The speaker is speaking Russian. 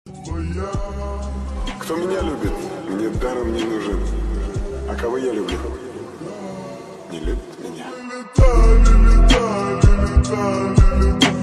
Кто меня любит, мне даром не нужен. А кого я люблю, не любит меня.